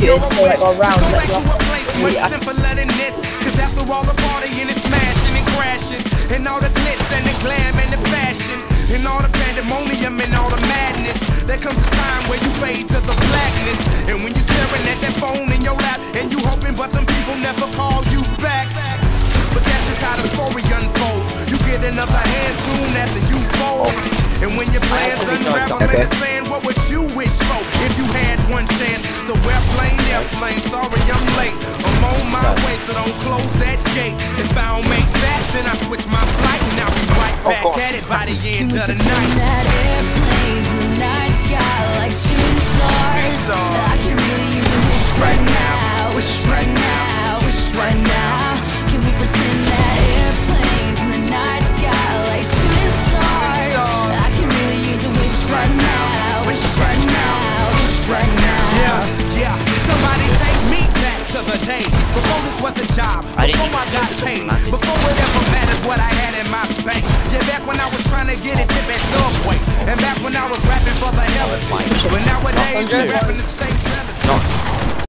you're a wish to go back to a place much simpler than this. Cause after all the partying and smashing and crashing, and all the glitz and the glam and the fashion, and all the pandemonium and all the madness, there comes a time where you fade to the blackness. And when you're staring at that phone in your lap, and you hoping but them people never call you back. But that's just how the story unfolds. You get another hand soon after you fold. And when your plans unravel in the sand, what would you wish for if you had one chance? So airplane, sorry I'm late. I'm on my way, so don't close that gate. If I don't make that, then I switch my flight, and I'll be right back at it by the end of the night. That airplane in the night sky like shooting stars. I can really use a wish right now. Wish right now. Wish right now. Can we pretend that airplanes in the night sky like shooting stars? I can really use a wish right now. Wish right now. Wish right now. Yeah. Somebody take me back to the day before this was a job, before I got paid, before it ever mattered what I had in my bank. Yeah, back when I was trying to get a tip at Subway, and back when I was rapping for the hell of it. But nowadays, we're rapping the same.